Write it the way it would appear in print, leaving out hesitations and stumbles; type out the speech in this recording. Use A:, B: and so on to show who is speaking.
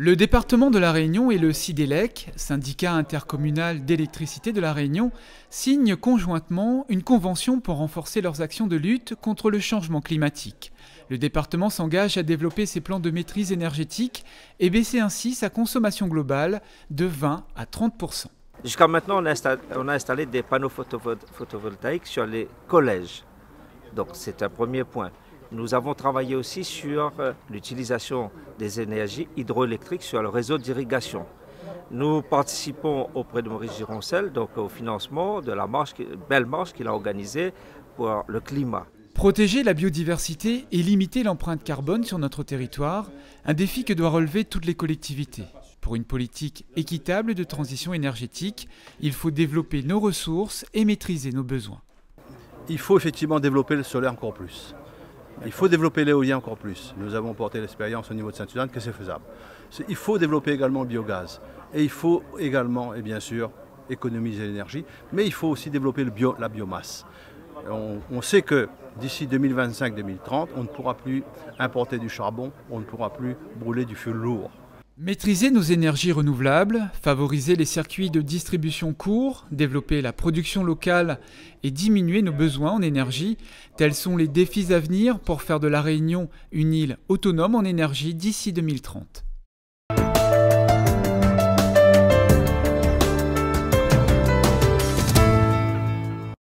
A: Le département de La Réunion et le SIDELEC, syndicat intercommunal d'électricité de La Réunion, signent conjointement une convention pour renforcer leurs actions de lutte contre le changement climatique. Le département s'engage à développer ses plans de maîtrise énergétique et baisser ainsi sa consommation globale de 20 à 30%.
B: Jusqu'à maintenant, on a installé des panneaux photovoltaïques sur les collèges. Donc c'est un premier point. Nous avons travaillé aussi sur l'utilisation des énergies hydroélectriques sur le réseau d'irrigation. Nous participons auprès de Maurice Gironcel donc au financement de la belle marche qu'il a organisée pour le climat.
A: Protéger la biodiversité et limiter l'empreinte carbone sur notre territoire, un défi que doivent relever toutes les collectivités. Pour une politique équitable de transition énergétique, il faut développer nos ressources et maîtriser nos besoins.
C: Il faut effectivement développer le solaire encore plus. Il faut développer l'éolien encore plus. Nous avons porté l'expérience au niveau de Sainte-Suzanne que c'est faisable. Il faut développer également le biogaz. Et il faut également, et bien sûr, économiser l'énergie. Mais il faut aussi développer la biomasse. On sait que d'ici 2025-2030, on ne pourra plus importer du charbon, on ne pourra plus brûler du fioul lourd.
A: Maîtriser nos énergies renouvelables, favoriser les circuits de distribution courts, développer la production locale et diminuer nos besoins en énergie, tels sont les défis à venir pour faire de La Réunion une île autonome en énergie d'ici 2030.